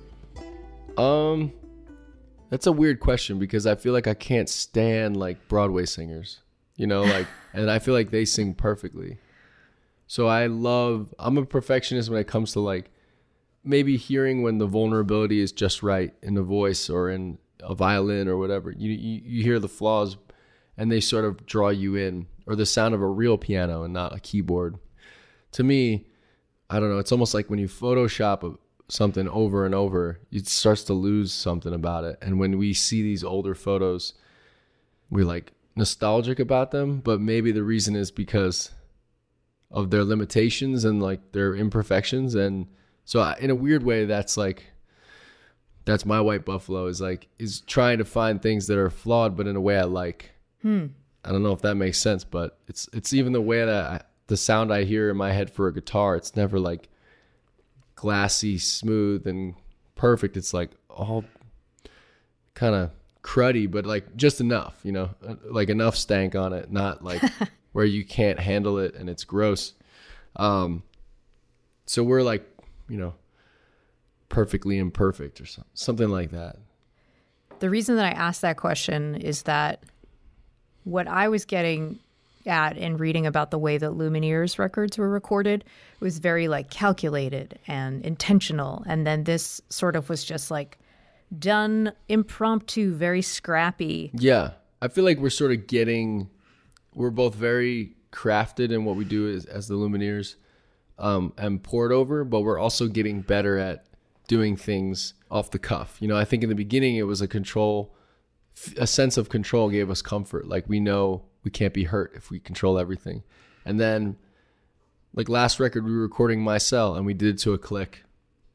Um, that's a weird question, because I feel like I can't stand like Broadway singers, you know, like, and I feel like they sing perfectly. So I love, I'm a perfectionist when it comes to like maybe hearing when the vulnerability is just right in the voice or in a violin or whatever. You, you, you hear the flaws and they sort of draw you in, or the sound of a real piano and not a keyboard. To me, I don't know, it's almost like when you Photoshop something over and over, it starts to lose something about it. And when we see these older photos, we're like nostalgic about them, but maybe the reason is because of their limitations and like their imperfections. And so I, in a weird way, that's like, that's my white buffalo, is like, is trying to find things that are flawed, but in a way I like. Hmm. I don't know if that makes sense, but it's, it's even the way that I, the sound I hear in my head for a guitar, it's never like glassy, smooth, and perfect. It's like all kind of cruddy, but like just enough, you know, like enough stank on it, not like where you can't handle it and it's gross. Um, so we're like, you know, perfectly imperfect or something, something like that. The reason that I asked that question is that what I was getting at in reading about the way that Lumineers records were recorded was very like calculated and intentional. And then this sort of was just like done impromptu, very scrappy. Yeah. I feel like we're sort of getting, we're both very crafted in what we do as, as the Lumineers um, and poured over, but we're also getting better at doing things off the cuff. You know, I think in the beginning it was a control, a sense of control gave us comfort. Like we know we can't be hurt if we control everything. And then like last record, we were recording My Cell and we did it to a click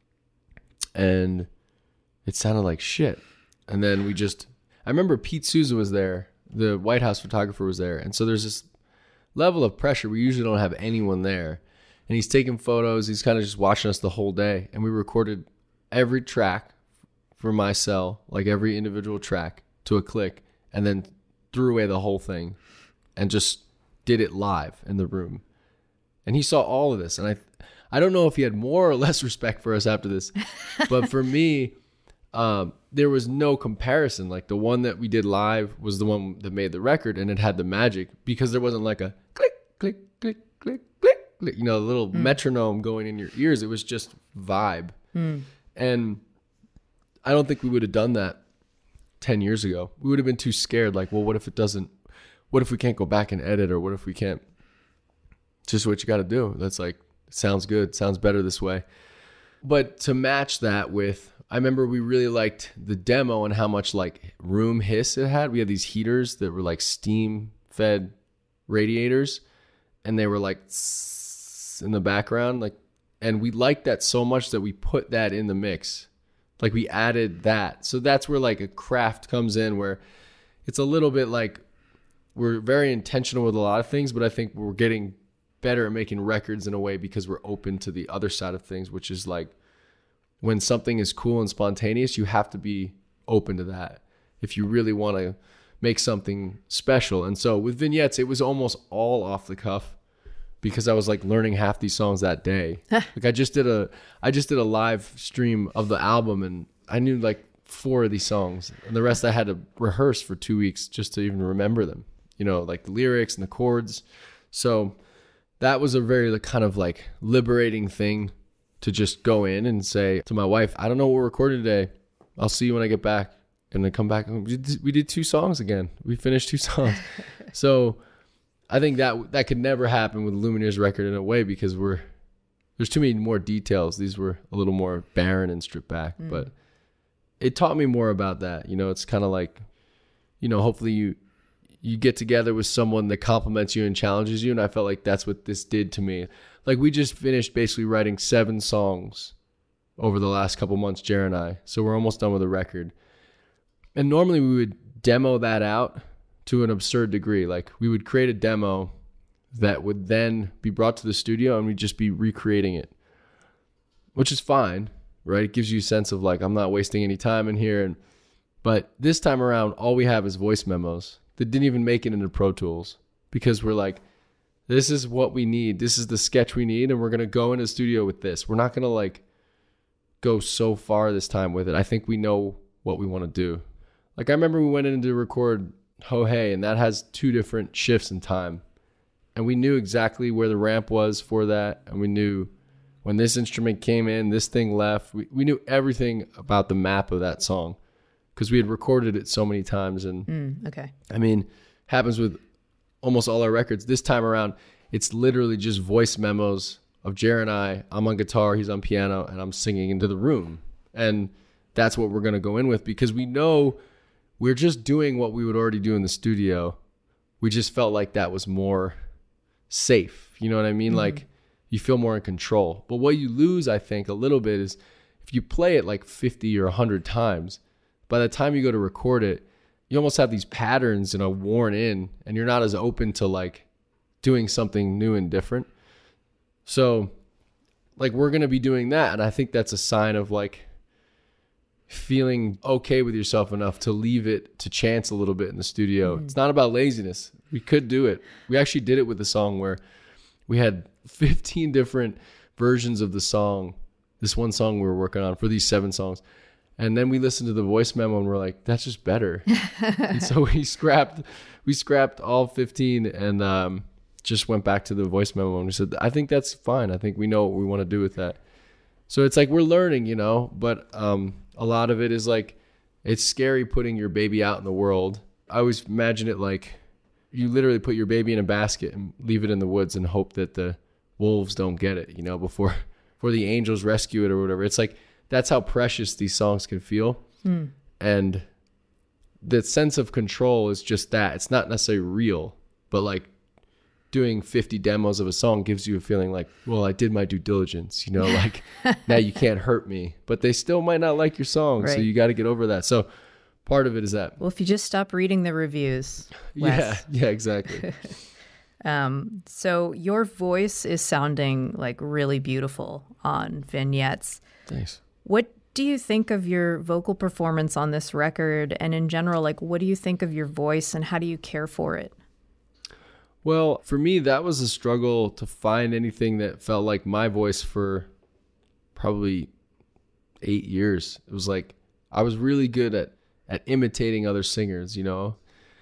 and it sounded like shit. And then we just, I remember Pete Souza was there, the White House photographer was there. And so there's this level of pressure. We usually don't have anyone there. and he's taking photos. He's kind of just watching us the whole day. And we recorded every track for my cell, like every individual track to a click, and then threw away the whole thing and just did it live in the room. And he saw all of this. And I I don't know if he had more or less respect for us after this, but for me, um, there was no comparison. Like the one that we did live was the one that made the record, and it had the magic because there wasn't like a click, click, click, click, click, click, you know, a little mm. metronome going in your ears. It was just vibe. Mm. And I don't think we would have done that ten years ago. We would have been too scared. Like, well, what if it doesn't, what if we can't go back and edit, or what if we can't, just what you got to do. That's like, sounds good. Sounds better this way. But to match that with, I remember we really liked the demo and how much like room hiss it had. We had these heaters that were like steam fed radiators, and they were like in the background. Like, and we liked that so much that we put that in the mix. Like we added that. So that's where like a craft comes in, where it's a little bit like we're very intentional with a lot of things, but I think we're getting better at making records in a way because we're open to the other side of things, which is like when something is cool and spontaneous, you have to be open to that if you really want to make something special. And so with Vignettes, it was almost all off the cuff because I was like learning half these songs that day. Like I just did a, I just did a live stream of the album, and I knew like four of these songs, and the rest I had to rehearse for two weeks just to even remember them, you know, like the lyrics and the chords. So that was a very like, kind of like liberating thing to just go in and say to my wife, I don't know what we're recording today. I'll see you when I get back. And then come back. And we did, we did two songs again. We finished two songs. So I think that that could never happen with the Lumineers record in a way, because we're there's too many more details. These were a little more barren and stripped back. Mm. But it taught me more about that. You know, it's kind of like, you know, hopefully you you get together with someone that compliments you and challenges you. And I felt like that's what this did to me. Like we just finished basically writing seven songs over the last couple months, Jer and I. So we're almost done with the record. And normally we would demo that out to an absurd degree. Like we would create a demo that would then be brought to the studio, and we'd just be recreating it, which is fine, right? It gives you a sense of like, I'm not wasting any time in here. And but this time around, all we have is voice memos that didn't even make it into Pro Tools, because we're like, this is what we need. This is the sketch we need. And we're going to go into the studio with this. We're not going to like go so far this time with it. I think we know what we want to do. Like I remember we went in to record Ho Hey, and that has two different shifts in time. And we knew exactly where the ramp was for that. And we knew when this instrument came in, this thing left. We, we knew everything about the map of that song because we had recorded it so many times. And mm, okay. I mean, happens with almost all our records. This time around, it's literally just voice memos of Jer and I. I'm on guitar, he's on piano, and I'm singing into the room. And that's what we're going to go in with, because we know we're just doing what we would already do in the studio. We just felt like that was more safe. You know what I mean? Mm-hmm. Like you feel more in control. But what you lose, I think, a little bit is if you play it like fifty or one hundred times, by the time you go to record it, you almost have these patterns, you know, worn in, and you're not as open to like doing something new and different. So like we're going to be doing that. And I think that's a sign of like feeling okay with yourself enough to leave it to chance a little bit in the studio. Mm. It's not about laziness. We could do it. We actually did it with a song where we had fifteen different versions of the song, this one song we were working on for these seven songs. And then we listened to the voice memo and we're like, that's just better. And so we scrapped, we scrapped all fifteen and um, just went back to the voice memo and we said, I think that's fine. I think we know what we want to do with that. So it's like we're learning, you know, but um, a lot of it is like, it's scary putting your baby out in the world. I always imagine it like you literally put your baby in a basket and leave it in the woods and hope that the wolves don't get it, you know, before, before the angels rescue it or whatever. It's like, that's how precious these songs can feel. Mm. And the sense of control is just that. It's not necessarily real, but like doing fifty demos of a song gives you a feeling like, well, I did my due diligence, you know, like now you can't hurt me, but they still might not like your song. Right. So you got to get over that. So part of it is that. Well, if you just stop reading the reviews. Wes. Yeah, yeah, exactly. Um, so your voice is sounding like really beautiful on Vignettes. Thanks. What do you think of your vocal performance on this record? And in general, like, what do you think of your voice and how do you care for it? Well, for me, that was a struggle to find anything that felt like my voice for probably eight years. It was like, I was really good at, at imitating other singers, you know?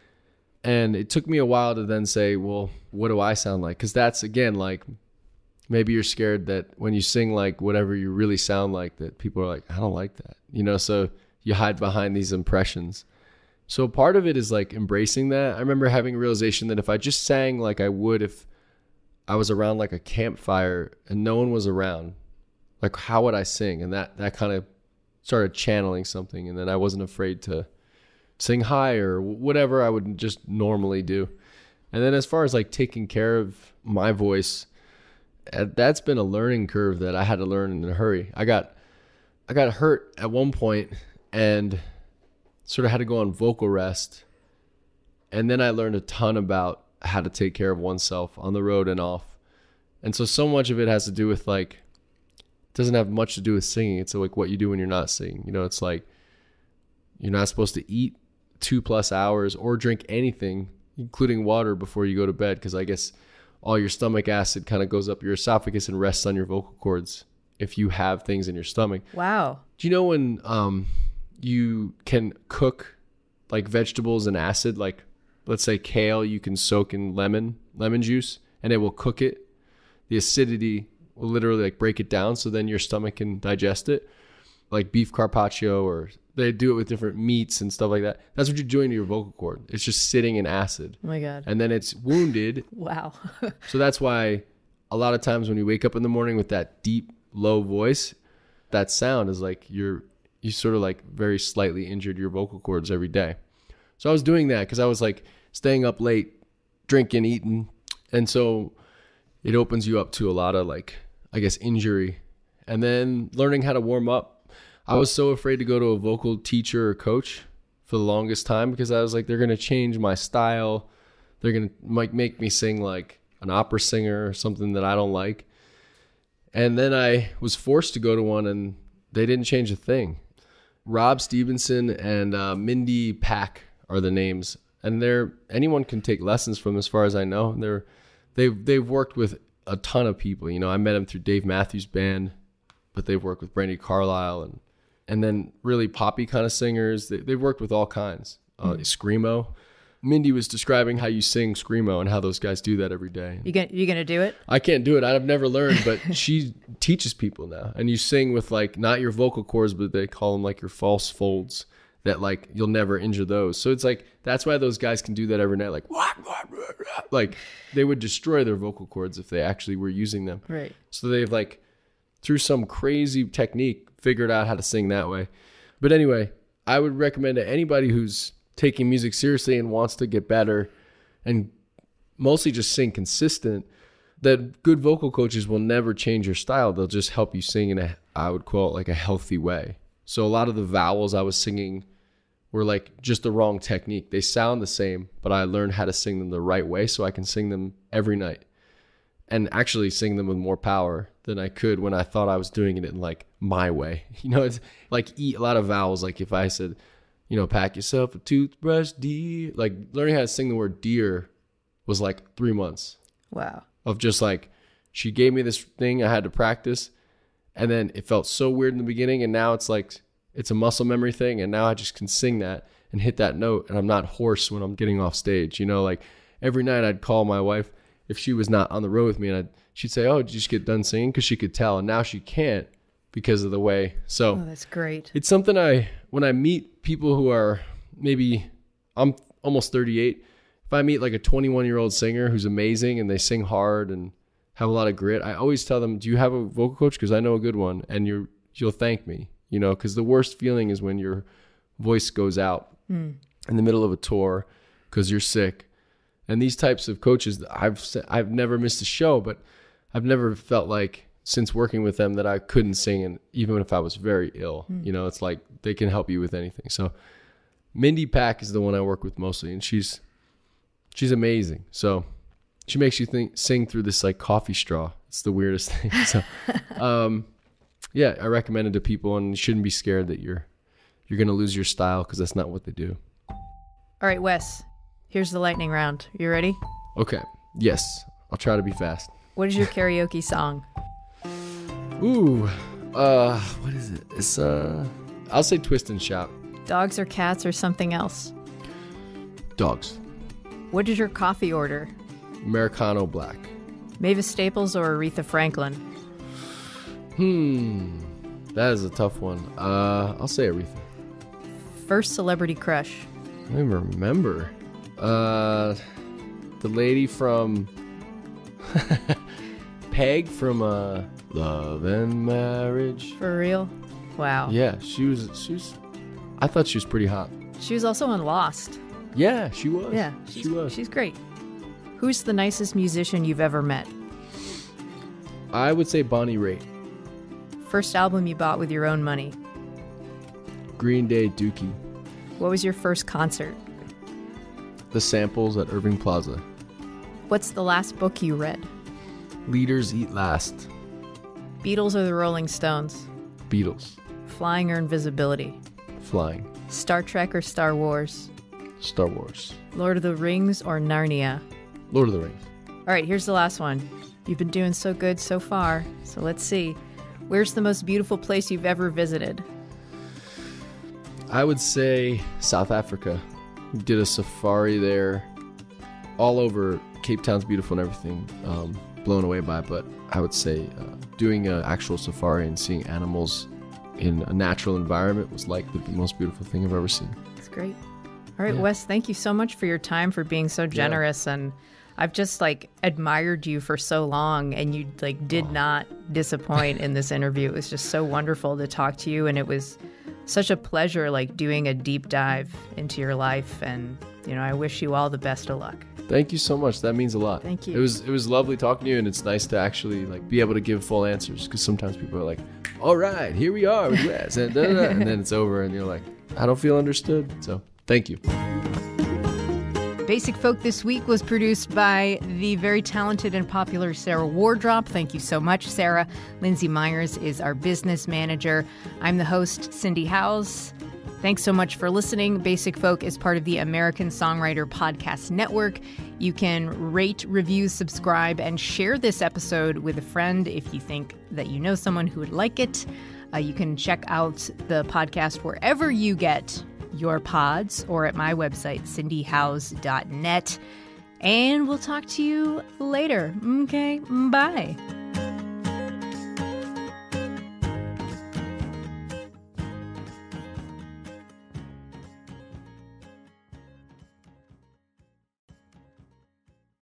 And it took me a while to then say, well, what do I sound like? Because that's, again, like, maybe you're scared that when you sing like whatever you really sound like, that people are like, I don't like that, you know? So you hide behind these impressions. So part of it is like embracing that. I remember having a realization that if I just sang like I would if I was around like a campfire and no one was around, like how would I sing? And that, that kind of started channeling something. And then I wasn't afraid to sing high or whatever I would just normally do. And then as far as like taking care of my voice, that's been a learning curve that I had to learn in a hurry. I got, I got hurt at one point and sort of had to go on vocal rest. And then I learned a ton about how to take care of oneself on the road and off. And so, so much of it has to do with like, it doesn't have much to do with singing. It's like what you do when you're not singing. You know, it's like, you're not supposed to eat two plus hours or drink anything, including water, before you go to bed. Cause I guess all your stomach acid kind of goes up your esophagus and rests on your vocal cords if you have things in your stomach. Wow. Do you know when, um, you can cook like vegetables in acid, like let's say kale, you can soak in lemon, lemon juice, and it will cook it. The acidity will literally like break it down. So then your stomach can digest it, like beef carpaccio, or they do it with different meats and stuff like that. That's what you're doing to your vocal cord. It's just sitting in acid. Oh my God. And then it's wounded. Wow. So that's why a lot of times when you wake up in the morning with that deep, low voice, that sound is like you're, you sort of like very slightly injured your vocal cords every day. So I was doing that because I was like staying up late, drinking, eating. And so it opens you up to a lot of like, I guess, injury. And then learning how to warm up. I was so afraid to go to a vocal teacher or coach for the longest time because I was like, they're going to change my style. They're going to might make me sing like an opera singer or something that I don't like. And then I was forced to go to one and they didn't change a thing. Rob Stevenson and uh, Mindy Pack are the names, and they're anyone can take lessons from, as far as I know. They're they've they've worked with a ton of people. You know, I met them through Dave Matthews Band, but they've worked with Brandy Carlisle and and then really poppy kind of singers. They, they've worked with all kinds. Uh, mm. Screamo. Mindy was describing how you sing Screamo and how those guys do that every day. You gonna, you gonna do it? I can't do it. I've never learned, but she teaches people now. And you sing with like, not your vocal cords, but they call them like your false folds that like, you'll never injure those. So it's like, that's why those guys can do that every night. Like, like they would destroy their vocal cords if they actually were using them. Right. So they've like, through some crazy technique, figured out how to sing that way. But anyway, I would recommend to anybody who's taking music seriously and wants to get better and mostly just sing consistent, that good vocal coaches will never change your style. They'll just help you sing in a, I would call it like a healthy way. So a lot of the vowels I was singing were like just the wrong technique. They sound the same, but I learned how to sing them the right way so I can sing them every night and actually sing them with more power than I could when I thought I was doing it in like my way. You know, it's like eat a lot of vowels. Like if I said, you know, pack yourself a toothbrush, dear. Like learning how to sing the word dear was like three months. Wow. Of just like, she gave me this thing I had to practice. And then it felt so weird in the beginning. And now it's like, it's a muscle memory thing. And now I just can sing that and hit that note. And I'm not hoarse when I'm getting off stage. You know, like every night I'd call my wife if she was not on the road with me. And I'd, she'd say, oh, did you just get done singing? Because she could tell. And now she can't because of the way. So oh, that's great. It's something I, when I meet people who are maybe, I'm almost thirty-eight. If I meet like a twenty-one year old singer who's amazing and they sing hard and have a lot of grit, I always tell them, do you have a vocal coach? Because I know a good one, and you're, you'll thank me, you know, because the worst feeling is when your voice goes out mm. in the middle of a tour because you're sick. And these types of coaches, I've, I've never missed a show, but I've never felt like since working with them that I couldn't sing, and even if I was very ill, mm. you know, it's like they can help you with anything. So Mindy Pack is the one I work with mostly, and she's she's amazing. So she makes you think sing through this like coffee straw. It's the weirdest thing. So, um, yeah, I recommend it to people, and you shouldn't be scared that you're you're gonna lose your style, because that's not what they do. All right, Wes, here's the lightning round. You ready? Okay. Yes, I'll try to be fast. What is your karaoke song? Ooh, uh, what is it? It's uh, I'll say Twist and Shout. Dogs or cats or something else? Dogs. What is your coffee order? Americano black. Mavis Staples or Aretha Franklin? Hmm, that is a tough one. Uh, I'll say Aretha. First celebrity crush? I don't even remember. Uh, the lady from Peg from uh, Love and Marriage. For real? Wow. Yeah, she was. She was. I thought she was pretty hot. She was also on Lost. Yeah, she was. Yeah, she was. She's great. Who's the nicest musician you've ever met? I would say Bonnie Raitt. First album you bought with your own money? Green Day, Dookie. What was your first concert? The Samples at Irving Plaza. What's the last book you read? Leaders Eat Last. Beatles or the Rolling Stones? Beatles. Flying or invisibility? Flying. Star Trek or Star Wars? Star Wars. Lord of the Rings or Narnia? Lord of the Rings. All right, here's the last one. You've been doing so good so far, so let's see. Where's the most beautiful place you've ever visited? I would say South Africa. We did a safari there. All over. Cape Town's beautiful and everything. Um, blown away by it, but I would say uh, doing an actual safari and seeing animals in a natural environment was like the most beautiful thing I've ever seen. That's great. All right, Yeah. Wes, thank you so much for your time, for being so generous. Yeah. And I've just like admired you for so long, and you like did oh. not disappoint in this interview. It was just so wonderful to talk to you, and it was such a pleasure like doing a deep dive into your life. And you know, I wish you all the best of luck. Thank you so much. That means a lot. Thank you. It was it was lovely talking to you, and it's nice to actually like be able to give full answers, because sometimes people are like, "All right, here we are with Wes," and, da, da, da, and then it's over, and you're like, "I don't feel understood." So thank you. Basic Folk this week was produced by the very talented and popular Sarah Wardrop. Thank you so much, Sarah. Lindsay Myers is our business manager. I'm the host, Cindy Howes. Thanks so much for listening. Basic Folk is part of the American Songwriter Podcast Network. You can rate, review, subscribe, and share this episode with a friend if you think that you know someone who would like it. Uh, you can check out the podcast wherever you get your pods, or at my website, cindy howes dot net. And we'll talk to you later. Okay, bye.